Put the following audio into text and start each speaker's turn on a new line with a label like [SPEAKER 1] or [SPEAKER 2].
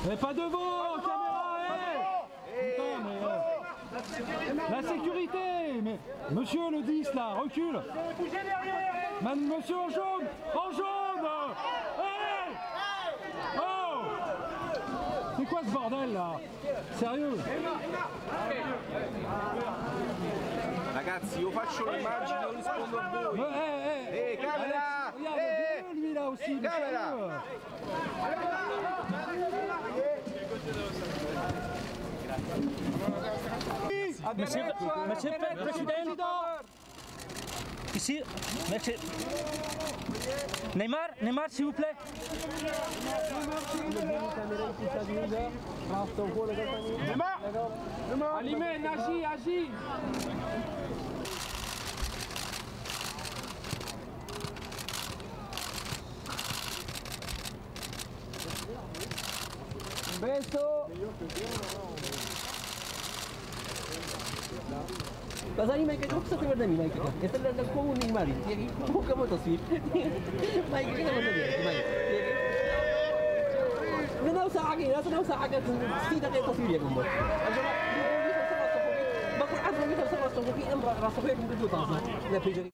[SPEAKER 1] Mais pas devant, caméra, putain, mais, la sécurité, mais monsieur le 10 là, recule. Monsieur en jaune, hey. Oh, c'est quoi ce bordel là? Sérieux?
[SPEAKER 2] Ragazzi, io faccio l'immagine, non rispondo a voi. Camera!
[SPEAKER 1] Regarde, lui là aussi,
[SPEAKER 2] camera!
[SPEAKER 3] Monsieur le Président, ici, merci. Neymar, s'il vous plaît.
[SPEAKER 1] Neymar, Alimène, agis.
[SPEAKER 4] Beso. Pasal ni main kat aku satu benda ni main kita. Kita dah kau ni mari. Dia buka motor sweet. Main kita mana dia? Main. Não sahaja, não sahaja. Tidak ada taswir dia kamu. Bakul asal kita sama-sama kita rasa kita mungkin tu tak sah.